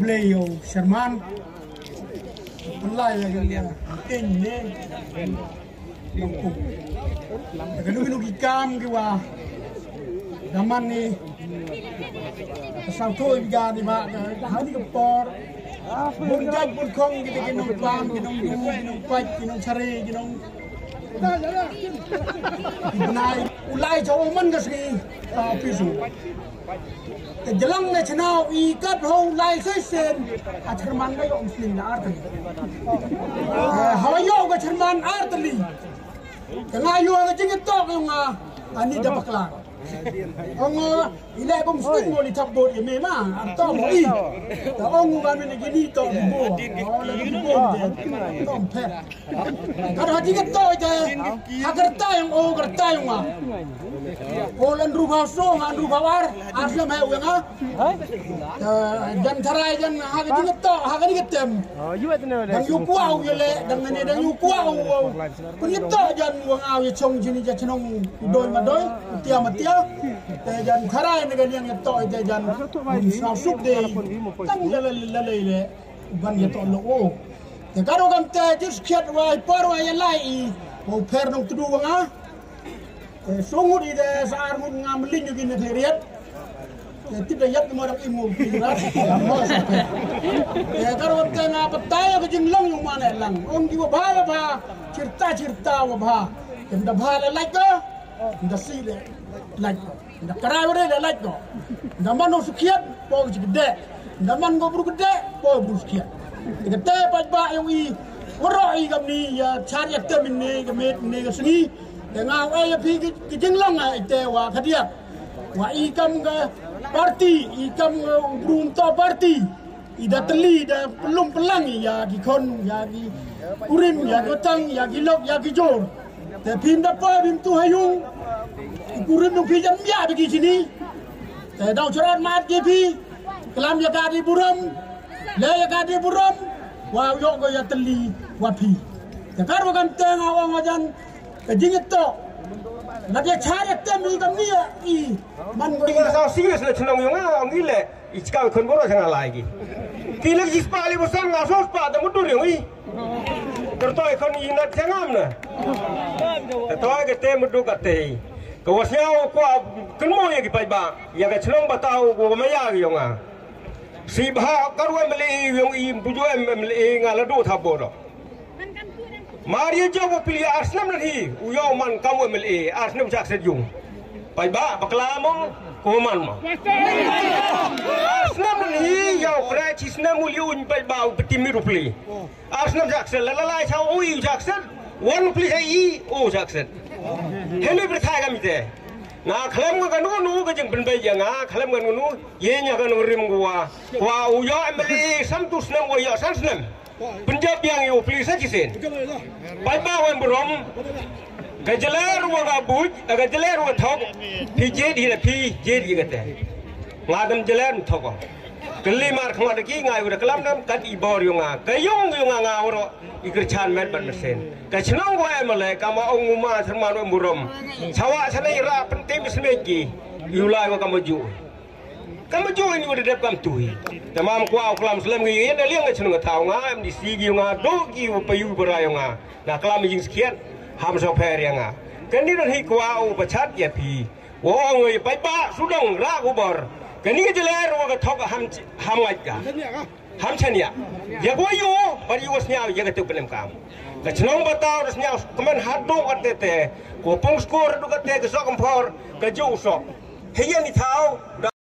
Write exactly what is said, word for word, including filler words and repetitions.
Leo Sherman Lai ya tin ni lengkap kalau minum ikam kiwa zaman ni pasal tu juga ni mak hari kepor bun jaj bun kong kita kinong pam kinong du kinong paj kinong cari kinong Ibnai ulai jauh man kasih tapi su Jelang nasional ikat hong lai sesen Cerman ga yung muslim na artali hawayo ga cerman artali ngayo ga jingit tok yung ani dabaklang Ang ilay kong muslim mo li tabot yung mema arto mo i taong nga may naginito mo nagibo tong pet kada jingit tok ite hagar tayong o gar tayong nga Polan rubah song, an rubah war, asam hai uang ah. Dan cerai dan harga tinggi tok, harga tinggi tem. Dan yukuau je le, dan ni dan yukuau. Punya tok jan uang aw je chong sini je cenong doi madoi, tiap matiap. Dan cerai negara yang tok je jan nasuk deh. Tang lele lele le, ban je tok lo. Kalau kamu teh just kiat wai par wai lai, mau per nong tudu uang ah. Sungut ide saar mun ngamelin juga ni teriak, tidak yat orang imu pirat, ya kalau tengah petai ke jenglong yang mana lang, orang jiwa bah bah, cerita cerita bah, yang dah bah le like ko, dah si le like ko, dah kerai le like ko, dah mana sukiat, bau gede, dah mana go buru gede, bau buru sukiat, kita teh pajak yang i, orang i kami ni ya cari aktor ini, kami ni kesini. Dengan ayah pergi ke jenglong itu wah kadiak, wah ikam ke parti, ikam belum tahu parti, ida teli, ida belum pelangi ya gikon, ya gi urim, ya gotang, ya gilok, ya gijor. Tapi dapat pintu hayung, urim tu pinjam ya pergi sini. Tapi dah cerat mat kepi, kelam ya kadi buram, le ya kadi buram, wah yok go ya teli, wah pi. Kalau kan tengah orang ajan. Kejingit to, nanti cari temu kami ya, i, man Tinggal saya serius le cenang yung ah, ang ile, iskal kon boro cenang lagi. Kila jis pali bosan ngasos pa, temu tur yung i. Tertoy kon inat cenam na. Tertoy kete mudu kete. Kawasnya ko kenmo ya kipai ba, ya ke cenang batau ko maya yung ah. Si bah karwa meli yung i bujo meli ngaladu thaboro. Maria jawab pilih Arsenal nanti, uyau man kamu M L A, Arsenal jak sejung. Pai ba, baklamong kuman ma. Arsenal nanti, yau kena cisna muliun pai ba peti miru pilih. Arsenal jak sel, lalai cau ui jak sel, one pilih I, oh jak sel. Helu berthai kami teh. Nah, klaim kan nu nu kejeng penbai jangan, klaim kan nu, ye nya kan rim gua. Wah uyau M L A samtus nam uyau samsnam. Punjab yang you please saja sen. Pai bawan berom, kejeler waga buj, kejeler waga thok, pijed hi pi jed hi kata. Ngadam jeler thok. Kelimar kemana lagi ngai udah kelam dam kat ibor yung nga, kayung yung nga ngawro ikerchan met ban mesin. Kecenang gua emalai kama onguma termanu berom. Sawa sana ira penting besmeki, yulai waga maju. Kamu jual ini udah dapat kamu tuhi. Tamam kuau kelam selam gini, ada liang macam nggak tahu ngah, di sigi ngah, dogi payu berayung ngah. Nah kelam yang sekian, ham soper yang ngah. Kan ini dah kuau pecat ya pi. Wah ngai pai pak sudang ragu bar. Kan ini jeler waga thok ham ham ngajka. Ham chania. Ya gua yo, bari yo senyau ya ketuk penem kam. Kecenang batau senyau kemen hadok atete. Kopong skor duk atete kesok kempor, kejauh sok. Hiyan ni tahu.